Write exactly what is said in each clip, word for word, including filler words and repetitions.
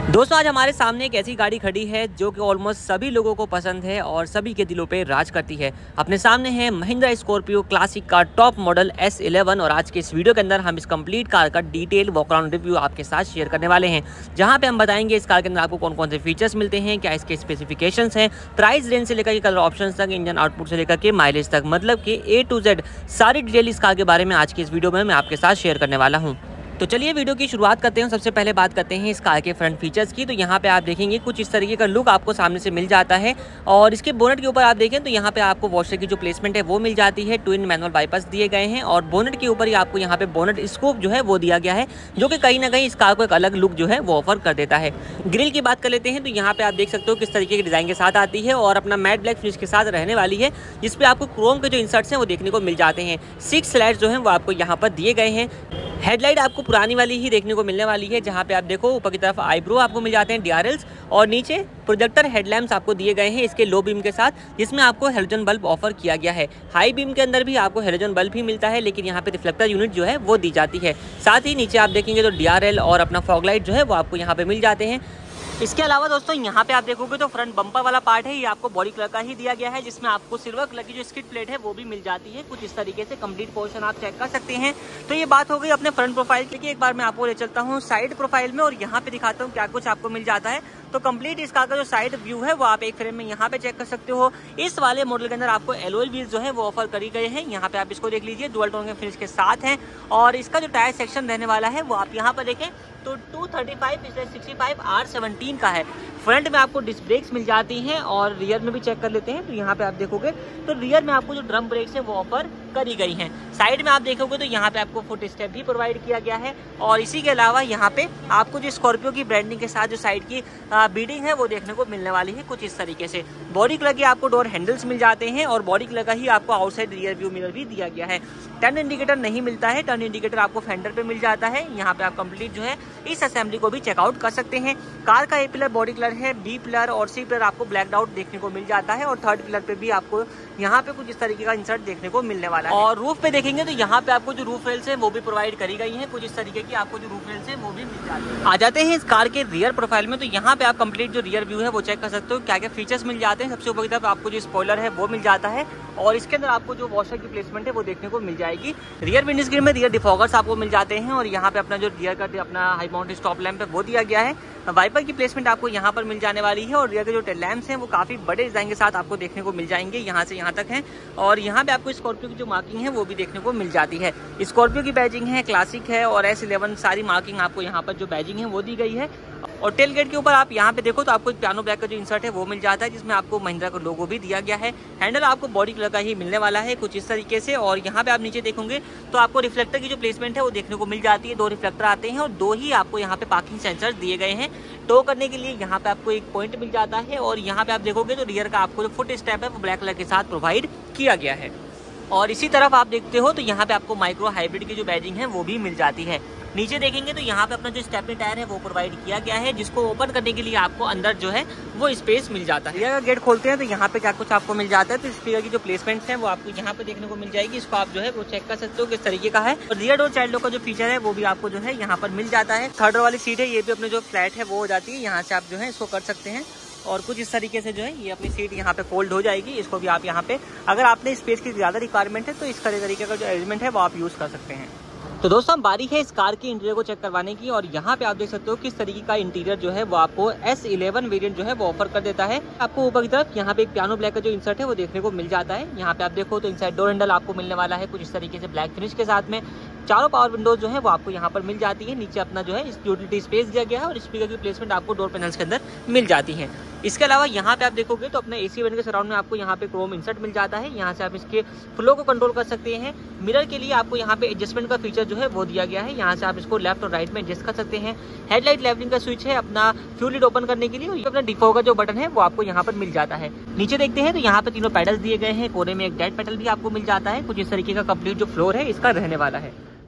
दोस्तों आज हमारे सामने एक ऐसी गाड़ी खड़ी है जो कि ऑलमोस्ट सभी लोगों को पसंद है और सभी के दिलों पे राज करती है। अपने सामने है महिंद्रा स्कॉर्पियो क्लासिक का टॉप मॉडल एस इलेवन और आज के इस वीडियो के अंदर हम इस कंप्लीट कार का डिटेल वॉक अराउंड रिव्यू आपके साथ शेयर करने वाले हैं, जहां पे हम बताएंगे इस कार के अंदर आपको कौन कौन से फीचर्स मिलते हैं, क्या इसके स्पेसिफिकेशंस हैं, प्राइस रेंज से लेकर के कलर ऑप्शन तक, इंजन आउटपुट से लेकर के माइलेज तक, मतलब कि ए टू जेड सारी डिटेल इस कार के बारे में आज की इस वीडियो में मैं आपके साथ शेयर करने वाला हूँ। तो चलिए वीडियो की शुरुआत करते हैं। सबसे पहले बात करते हैं इस कार के फ्रंट फीचर्स की। तो यहाँ पे आप देखेंगे कुछ इस तरीके का लुक आपको सामने से मिल जाता है और इसके बोनेट के ऊपर आप देखें तो यहाँ पे आपको वॉशर की जो प्लेसमेंट है वो मिल जाती है। ट्विन मैनुअल बाईपास दिए गए हैं और बोनेट के ऊपर ही आपको यहाँ पे बोनेट स्कोप जो है वो दिया गया है, जो कि कहीं ना कहीं इस कार को एक अलग लुक जो है वो ऑफर कर देता है। ग्रिल की बात कर लेते हैं तो यहाँ पे आप देख सकते हो किस तरीके की डिजाइन के साथ आती है और अपना मैट ब्लैक फिनिश के साथ रहने वाली है, जिसपे आपको क्रोम के जो इंसर्ट्स हैं वो देखने को मिल जाते हैं। सिक्स लाइट्स जो है वो आपको यहाँ पर दिए गए हैं। हेडलाइट आपको पुरानी वाली ही देखने को मिलने वाली है, जहां पे आप देखो ऊपर की तरफ आईब्रो आपको मिल जाते हैं डीआरएल्स और नीचे प्रोजेक्टर हेडलैम्प्स आपको दिए गए हैं इसके लो बीम के साथ, जिसमें आपको हेलोजन बल्ब ऑफर किया गया है। हाई बीम के अंदर भी आपको हेलोजन बल्ब ही मिलता है, लेकिन यहाँ पे रिफ्लेक्टर यूनिट जो है वो दी जाती है। साथ ही नीचे आप देखेंगे तो डीआरएल और अपना फॉग लाइट जो है वो आपको यहाँ पे मिल जाते हैं। इसके अलावा दोस्तों यहाँ पे आप देखोगे तो फ्रंट बम्पर वाला पार्ट है ये आपको बॉडी कलर का ही दिया गया है, जिसमें आपको सिल्वर कलर की जो स्किड प्लेट है वो भी मिल जाती है। कुछ इस तरीके से कंप्लीट पोर्शन आप चेक कर सकते हैं। तो ये बात हो गई अपने फ्रंट प्रोफाइल की। एक बार मैं आपको ले चलता हूँ साइड प्रोफाइल में और यहाँ पे दिखाता हूँ क्या कुछ आपको मिल जाता है। तो कंप्लीट इस कार का जो साइड व्यू है वो आप एक फ्रेम में यहाँ पे चेक कर सकते हो। इस वाले मॉडल के अंदर आपको एलॉय व्हील्स जो है वो ऑफर करी गए हैं। यहाँ पे आप इसको देख लीजिए, डुअल टोन के फिनिश के साथ हैं और इसका जो टायर सेक्शन रहने वाला है वो आप यहाँ पर देखें तो two thirty five sixty five R seventeen का है। फ्रंट में आपको डिस्क ब्रेक्स मिल जाती हैं और रियर में भी चेक कर लेते हैं तो यहाँ पे आप देखोगे तो रियर में आपको जो ड्रम ब्रेक्स है वो ऑफर करी गई हैं। साइड में आप देखोगे तो यहाँ पे आपको फुट स्टेप भी प्रोवाइड किया गया है और इसी के अलावा यहाँ पे आपको जो स्कॉर्पियो की ब्रांडिंग के साथ जो साइड की बीडिंग है वो देखने को मिलने वाली है कुछ इस तरीके से। बॉडी कलर के आपको डोर हैंडल्स मिल जाते हैं और बॉडी कलर का ही आपको आउटसाइड रियर व्यू मिरर भी दिया गया है। टर्न इंडिकेटर नहीं मिलता है, टर्न इंडिकेटर आपको फेंडर पे मिल जाता है। यहाँ पे आप कंप्लीट जो है इस असेंबली को भी चेकआउट कर सकते हैं। कार का ए पिलर बॉडी कलर है, बी पिलर और सी पिलर आपको ब्लैक आउट देखने को मिल जाता है और थर्ड पिलर पे भी आपको यहाँ पे कुछ इस तरीके का इंसर्ट देखने को मिलने वाला है। और रूफ पे देखेंगे तो यहाँ पे आपको जो रूफ रेल्स है वो भी प्रोवाइड करी गई है, कुछ इस तरीके की आपको जो रूफ रेल्स है वो भी मिल जाती है। आ जाते हैं इस कार के रियर प्रोफाइल में तो यहाँ पे आप कंप्लीट जो रियर व्यू है वो चेक कर सकते हो क्या क्या फीचर्स मिल जाते हैं। सबसे ऊपर की तरफ आपको जो स्पॉइलर है वो मिल जाता है और इसके अंदर आपको जो वॉशर की प्लेसमेंट है वो देखने को मिल जाएगी। रियर विंडस्क्रीन में रियर डिफॉगर्स आपको मिल जाते हैं और यहाँ पे अपना जो रियर का अपना हाई माउंटेड स्टॉप लैंप है वो दिया गया है। वाइपर की प्लेसमेंट आपको यहाँ पर मिल जाने वाली है और रियर के जो टेल लैंप्स हैं वो काफी बड़े डिजाइन के साथ आपको देखने को मिल जाएंगे, यहाँ से यहाँ तक हैं और यहाँ पे आपको स्कॉर्पियो की जो मार्किंग है वो भी देखने को मिल जाती है। स्कॉर्पियो की बैजिंग है, क्लासिक है और एस इलेवन सारी मार्किंग आपको यहाँ पर जो बैजिंग है वो दी गई है। और टेल गेट के ऊपर आप यहाँ पे देखो तो आपको एक पियानो ब्लैक का जो इंसर्ट है वो मिल जाता है, जिसमें आपको महिंद्रा का लोगो भी दिया गया है। हैंडल आपको बॉडी कलर का ही मिलने वाला है कुछ इस तरीके से और यहाँ पे आप नीचे देखोगे तो आपको रिफ्लेक्टर की जो प्लेसमेंट है वो देखने को मिल जाती है। दो रिफ्लेक्टर आते हैं और दो ही आपको यहाँ पे पार्किंग सेंसर दिए गए हैं। टो करने के लिए यहाँ पे आपको एक पॉइंट मिल जाता है और यहाँ पे आप देखोगे तो रियर का आपको जो फुट स्टेप है वो ब्लैक कलर के साथ प्रोवाइड किया गया है। और इसी तरफ आप देखते हो तो यहाँ पे आपको माइक्रो हाइब्रिड की जो बैजिंग है वो भी मिल जाती है। नीचे देखेंगे तो यहाँ पे अपना जो स्टेपनी टायर है वो प्रोवाइड किया गया है, जिसको ओपन करने के लिए आपको अंदर जो है वो स्पेस मिल जाता है। अगर गेट खोलते हैं तो यहाँ पे क्या कुछ आपको मिल जाता है तो स्पीकर की जो प्लेसमेंट है वो आपको यहाँ पे देखने को मिल जाएगी। इसको आप जो है वो चेक कर सकते हो किस तरीके का है। और रियर डोर चाइल्ड लॉक का जो फीचर है वो भी आपको जो है यहाँ पर मिल जाता है। थर्ड वाली सीट है ये भी अपने जो फ्लैट है वो हो जाती है, यहाँ से आप जो है इसको कर सकते हैं और कुछ इस तरीके से जो है ये अपनी सीट यहाँ पे फोल्ड हो जाएगी। इसको भी आप यहाँ पे अगर आपने स्पेस की ज्यादा रिक्वायरमेंट है तो इस तरीके का जो अरेंजमेंट है वो आप यूज कर सकते हैं। तो दोस्तों बारी है इस कार के इंटीरियर को चेक करवाने की और यहाँ पे आप देख सकते हो किस तरीके का इंटीरियर जो है वो आपको एस इलेवन वेरिएंट जो है वो ऑफर कर देता है। आपको ऊपर की तरफ यहाँ पे एक पियानो ब्लैक का जो इंसर्ट है वो देखने को मिल जाता है। यहाँ पे आप देखो तो इनसाइड डोर हैंडल आपको मिलने वाला है कुछ इस तरीके से ब्लैक फिनिश के साथ में। चारों पावर विंडोज जो है वो आपको यहाँ पर मिल जाती है। नीचे अपना जो है यूटिलिटी स्पेस दिया गया है और स्पीकर की प्लेसमेंट आपको डोर पैनल्स के अंदर मिल जाती है। इसके अलावा यहाँ पे आप देखोगे तो अपने एसी वेंट के सराउंड में आपको यहाँ पे क्रोम इंसर्ट मिल जाता है। यहाँ से आप इसके फ्लो को कंट्रोल कर सकते हैं। मिरर के लिए आपको यहाँ पे एडजस्टमेंट का फीचर जो है वो दिया गया है, यहाँ से आप इसको लेफ्ट और राइट में एडजस्ट कर सकते हैं। हेडलाइट लेवलिंग का स्विच है अपना फ्यूल लिड ओपन करने के लिए और अपना डिफॉग का जो बटन है वो आपको यहाँ पर मिल जाता है। नीचे देखते हैं तो यहाँ पे तीनों पैडल्स दिए गए हैं, कोने में एक डेड पेडल भी आपको मिल जाता है। कुछ इस तरीके का कंप्लीट जो फ्लोर है इसका रहने वाला है।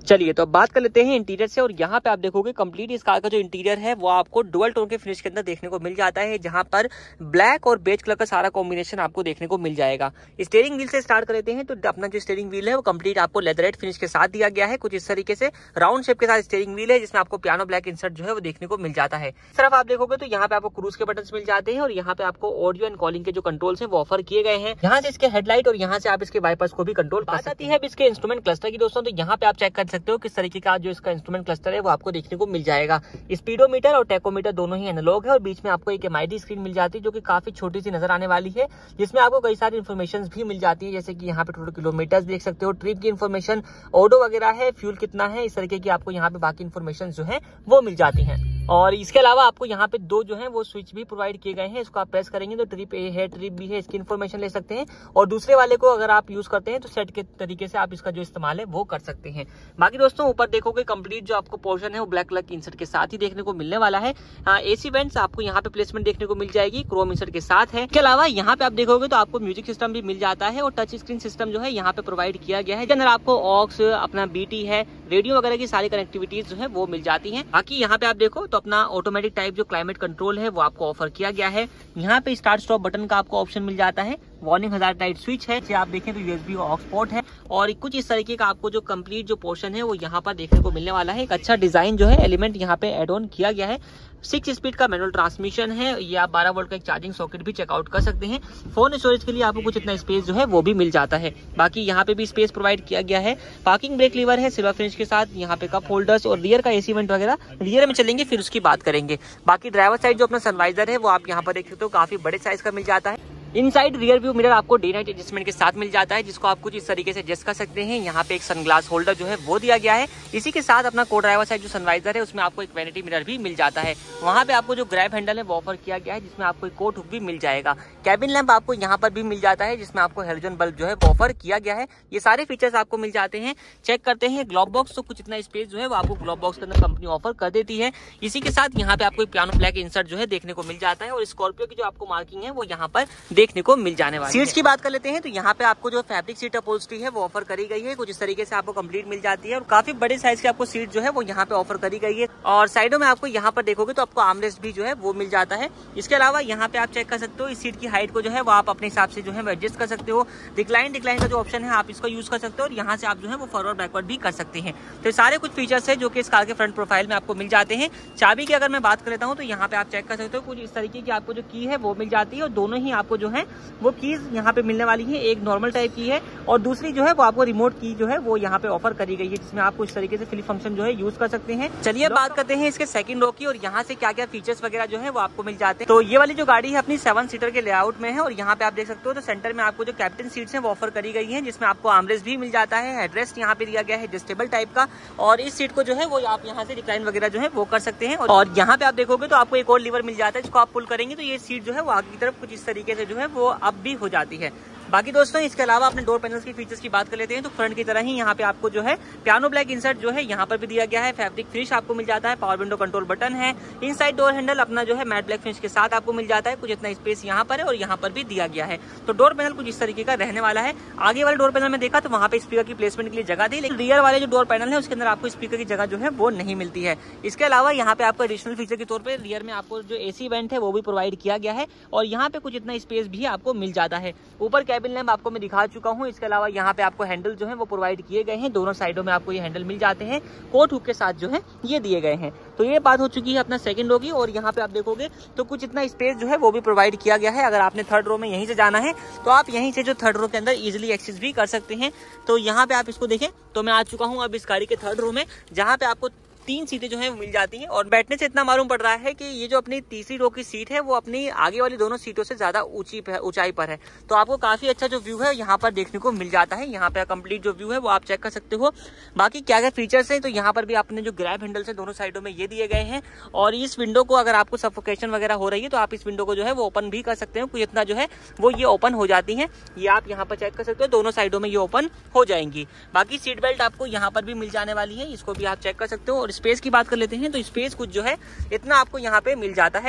चलिए तो अब बात कर लेते हैं इंटीरियर से। और यहाँ पे आप देखोगे कंप्लीट इस कार का जो इंटीरियर है वो आपको डुअल टोन के फिनिश के अंदर देखने को मिल जाता है, जहाँ पर ब्लैक और बेज कलर का सारा कॉम्बिनेशन आपको देखने को मिल जाएगा। स्टीयरिंग व्हील से स्टार्ट कर लेते हैं तो अपना जो स्टीयरिंग व्हील है वो कंप्लीट आपको लेदरेट फिनिश के साथ दिया गया है। कुछ इस तरीके से राउंड शेप के साथ स्टीयरिंग व्हील है, जिसमें आपको पियानो ब्लैक इंसर्ट जो है वो देखने को मिल जाता है। इस तरफ आप देखोगे तो यहाँ पे आपको क्रूज के बटन मिल जाते हैं और यहाँ पे आपको ऑडियो एंड कॉलिंग के जो कंट्रोल्स हैं वो ऑफर किए गए हैं। यहाँ से इसके हेडलाइट और यहाँ से आप इसके वाइपर्स को भी कंट्रोल कर सकते हैं। इसके इंस्ट्रूमेंट क्लस्टर की दोस्तों, तो यहाँ पे आप चेक कर सकते हो किस तरीके का जो इसका इंस्ट्रूमेंट क्लस्टर है वो आपको देखने को मिल जाएगा। स्पीडोमीटर और टेकोमीटर दोनों ही एनालॉग है और बीच में आपको एक एमआईडी स्क्रीन मिल जाती है जो कि काफी छोटी सी नजर आने वाली है, जिसमें आपको कई सारी इन्फॉर्मेशन भी मिल जाती है, जैसे कि यहाँ पे टोटल किलोमीटर देख सकते हो, ट्रिप की इन्फॉर्मेशन, ऑडो वगैरह है, फ्यूल कितना है, इस तरीके की आपको यहाँ पे बाकी इन्फॉर्मेशन जो है वो मिल जाती है। और इसके अलावा आपको यहाँ पे दो जो है वो स्विच भी प्रोवाइड किए गए हैं। इसको आप प्रेस करेंगे तो ट्रिप ए है, ट्रिप बी है, इसकी इन्फॉर्मेशन ले सकते हैं। और दूसरे वाले को अगर आप यूज करते हैं तो सेट के तरीके से आप इसका जो इस्तेमाल है वो कर सकते हैं। बाकी दोस्तों ऊपर देखोगे कंप्लीट जो आपको पोर्शन है वो ब्लैक कलर की इंसर्ट के साथ ही देखने को मिलने वाला है। एसी वेंट्स आपको यहाँ पे प्लेसमेंट देखने को मिल जाएगी, क्रोम इंसर्ट के साथ है। इसके अलावा यहाँ पे आप देखोगे तो आपको म्यूजिक सिस्टम भी मिल जाता है और टच स्क्रीन सिस्टम जो है यहाँ पे प्रोवाइड किया गया है। अंदर आपको ऑक्स, अपना बीटी है, रेडियो वगैरह की सारी कनेक्टिविटीज जो है वो मिल जाती है। बाकी यहाँ पे आप देखो तो अपना ऑटोमेटिक टाइप जो क्लाइमेट कंट्रोल है वो आपको ऑफर किया गया है। यहाँ पे स्टार्ट स्टॉप बटन का आपको ऑप्शन मिल जाता है। वार्निंग हजार टाइप स्विच है, आप देखें तो यूएसबी ऑक्स पोर्ट है और कुछ इस तरीके का आपको जो कंप्लीट जो पोर्शन है वो यहाँ पर देखने को मिलने वाला है। एक अच्छा डिजाइन जो है एलिमेंट यहाँ पे एड ऑन किया गया है। सिक्स स्पीड का मैनुअल ट्रांसमिशन है, ये आप बारह वोल्ट का एक चार्जिंग सॉकेट भी चेकआउट कर सकते हैं। फोन स्टोरेज के लिए आपको कुछ इतना स्पेस जो है वो भी मिल जाता है। बाकी यहाँ पे भी स्पेस प्रोवाइड किया गया है। पार्किंग ब्रेक लीवर है सिल्वर फिनिश के साथ, यहाँ पे कप होल्डर्स और रियर का एसी वेंट वगैरह रियर में चलेंगे फिर उसकी बात करेंगे। बाकी ड्राइवर साइड जो अपना सनवाइजर है वो आप यहाँ पर देख सकते हो काफी बड़े साइज का मिल जाता है। इनसाइड रियर व्यू मिरर आपको डे नाइट एडजस्टमेंट के साथ मिल जाता है, जिसको आप कुछ इस तरीके से एडजस्ट कर सकते हैं। यहाँ पे एक सनग्लास होल्डर जो है वो दिया गया है। इसी के साथ अपना को ड्राइवर साइड जो सनवाइजर है उसमें आपको एक वैनिटी मिरर भी मिल जाता है। वहाँ पे आपको जो ग्रैब हैंडल है वो ऑफर किया गया है, जिसमें आपको एक कोट हुक भी मिल जाएगा। कैबिन लैंप आपको यहाँ पर भी मिल जाता है, जिसमें आपको हेलोजन बल्ब जो है वो ऑफर किया गया है। ये सारे फीचर्स आपको मिल जाते हैं। चेक करते हैं ग्लोब बॉक्स, तो कुछ इतना स्पेस जो है वो आपको ग्लोब बॉक्स के अंदर कंपनी ऑफर कर देती है। इसी के साथ यहाँ पे आपको पियानो ब्लैक इंसर्ट जो है देखने को मिल जाता है और स्कॉर्पियो की जो आपको मार्किंग है वो यहाँ पर देखने को मिल जाने सीट्स की बात कर लेते हैं तो यहाँ पे आपको जो फैब्रिक सीट अपहोल्स्ट्री है वो ऑफर करी गई है। कुछ इस तरीके से आपको कंप्लीट मिल जाती है और काफी बड़े साइज की आपको सीट जो है वो यहाँ पे ऑफर करी गई है। और साइडों में आपको यहाँ पर देखोगे तो आपको आर्मरेस्ट भी जो है वो मिल जाता है। इसके अलावा यहाँ पे आप चेक कर सकते हो इस सीट की हाइट को जो है वो आप अपने हिसाब से जो है एडजस्ट कर सकते हो। डिक्लाइन डिक्लाइन का जो ऑप्शन है आप इसको यूज कर सकते हो और यहाँ से आप जो है वो फॉरवर्ड बैकवर्ड भी कर सकते हैं। तो ये सारे कुछ फीचर्स है जो कि इस कार के फ्रंट प्रोफाइल में आपको मिल जाते हैं। चाबी की अगर मैं बात कर लेता हूँ तो यहाँ पे आप चेक कर सकते हो कुछ इस तरीके की आपको जो की है वो मिल जाती है और दोनों ही आपको जो है वो कीज यहाँ पे मिलने वाली है। एक नॉर्मल टाइप की है और दूसरी जो है वो आपको रिमोट की जो है वो यहाँ पे ऑफर करी गई है, जिसमें आपको इस तरीके से फ्लिप फंक्शन जो है यूज कर सकते हैं। चलिए बात करते हैं इसके सेकंड रो की और यहाँ से क्या क्या फीचर्स वगैरह जो है वो आपको मिल जाते हैं। तो ये वाली जो गाड़ी है अपनी सेवन सीटर के लेआउट में है और यहाँ पे आप देख सकते हो तो सेंटर में आपको जो कैप्टन सीट्स है वो ऑफर करी गई है, जिसमें आपको आर्मरेस्ट भी मिल जाता है। हेडरेस्ट यहाँ पे दिया गया है एडजस्टेबल टाइप का और इस सीट को जो है वो आप यहाँ से रिक्लाइन वगैरह जो है वो कर सकते हैं। और यहाँ पे आप देखोगे तो आपको एक और लीवर मिल जाता है, जिसको आप पुल करेंगे तो ये सीट जो है वो आगे की तरफ कुछ इस तरीके से जो है वो अप भी हो जाती है। बाकी दोस्तों इसके अलावा अपने डोर पैनल्स की फीचर्स की बात कर लेते हैं तो फ्रंट की तरह ही यहाँ पे आपको जो है पियानो ब्लैक इंसर्ट जो है यहाँ पर भी दिया गया है। फैब्रिक फिनिश आपको मिल जाता है। पावर विंडो कंट्रोल बटन है। इनसाइड डोर हैंडल अपना जो है मैट ब्लैक फिनिश के साथ आपको मिल जाता है। कुछ इतना स्पेस यहाँ पर है और यहाँ पर भी दिया गया है। तो डोर पैनल कुछ इस तरीके का रहने वाला है। आगे वाले डोर पैनल में देखा तो वहाँ पे स्पीकर की प्लेसमेंट के लिए जगह दी, लेकिन रियर वाले जो डोर पैनल है उसके अंदर आपको स्पीकर की जगह जो है वो नहीं मिलती है। इसके अलावा यहाँ पे आपको एडिशनल फीचर के तौर पर रियर में आपको जो एसी वेंट है वो भी प्रोवाइड किया गया है और यहाँ पे कुछ इतना स्पेस भी आपको मिल जाता है। ऊपर कैबिन लैंप आपको मैं दिखा चुका हूं। इसके अलावा यहाँ पे आपको हैंडल जो है वो प्रोवाइड किए गए हैं। दोनों साइडों में आपको ये हैंडल मिल जाते हैं, कोट हुक के साथ जो है ये दिए गए हैं। तो ये बात हो चुकी है अपना सेकंड रो की और यहाँ पे आप देखोगे तो कुछ इतना स्पेस जो है वो भी प्रोवाइड किया गया है। अगर आपने थर्ड रो में यहीं से जाना है तो आप यहीं से जो थर्ड रो के अंदर इजिली एक्सेस भी कर सकते हैं। तो यहाँ पे आप इसको देखें तो मैं आ चुका हूँ अब इस गाड़ी के थर्ड रो में, जहाँ पे आपको तीन सीटें जो है मिल जाती हैं और बैठने से इतना मालूम पड़ रहा है कि ये जो अपनी तीसरी रो की सीट है वो अपनी आगे वाली दोनों सीटों से ज्यादा ऊंची ऊंचाई पर है। तो आपको काफी अच्छा जो व्यू है यहाँ पर देखने को मिल जाता है। यहाँ पे कंप्लीट जो व्यू है वो आप चेक कर सकते हो। बाकी क्या क्या फीचर्स हैं तो यहाँ पर भी आपने जो ग्रैब हैंडल्स है दोनों साइडों में ये दिए गए हैं और इस विंडो को अगर आपको सफोकेशन वगैरह हो रही है तो आप इस विंडो को जो है वो ओपन भी कर सकते हो। कुछ इतना जो है वो ये ओपन हो जाती है, ये आप यहाँ पर चेक कर सकते हो। दोनों साइडों में ये ओपन हो जाएंगी। बाकी सीट बेल्ट आपको यहाँ पर भी मिल जाने वाली है, इसको भी आप चेक कर सकते हो। और स्पेस की बात कर लेते हैं तो स्पेस कुछ जो है इतना आपको यहाँ पे मिल जाता है।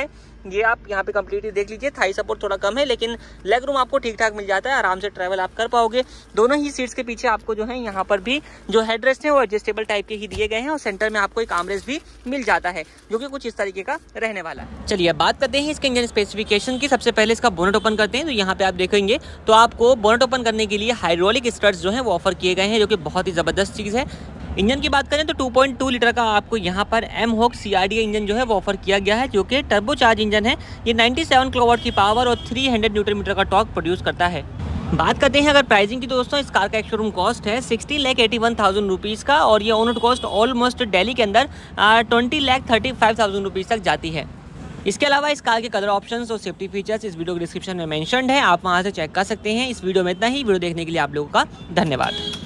ये आप यहाँ पे कम्प्लीटली देख लीजिए। थाई सपोर्ट थोड़ा कम है लेकिन लेग रूम आपको ठीक ठाक मिल जाता है, आराम से ट्रैवल आप कर पाओगे। दोनों ही सीट्स के पीछे आपको जो है यहाँ पर भी जो हेडरेस्ट है वो एडजस्टेबल टाइप के ही दिए गए हैं और सेंटर में आपको एक आर्मरेस्ट भी मिल जाता है जो कि कुछ इस तरीके का रहने वाला है। चलिए अब बात करते हैं इसके इंजन स्पेसिफिकेशन की। सबसे पहले इसका बोनट ओपन करते हैं तो यहाँ पे आप देखेंगे तो आपको बोनट ओपन करने के लिए हाइड्रोलिक स्टड्स जो है वो ऑफर किए गए हैं जो कि बहुत ही जबरदस्त चीज़ है। इंजन की बात करें तो टू पॉइंट टू लीटर का आपको यहाँ पर M hawk C R D engine जो है वो ऑफर किया गया है जो कि टर्बोचार्ज इंजन है। ये सत्तानवे किलोवाट की पावर और तीन सौ न्यूटन मीटर का टॉर्क प्रोड्यूस करता है। बात करते हैं अगर प्राइसिंग की तो दोस्तों इस कार का एक शोरूम कॉस्ट है sixty lakh eighty one thousand rupees का और ये ऑन कॉस्ट ऑलमोस्ट दिल्ली के अंदर twenty lakh thirty five thousand rupees तक जाती है। इसके अलावा इस कार के कलर ऑप्शंस और सेफ्टी फीचर्स इस वीडियो के डिस्क्रिप्शन में मेंशन्ड है, आप वहां से चेक कर सकते हैं। इस वीडियो में इतना ही। वीडियो देखने के लिए आप लोगों का धन्यवाद।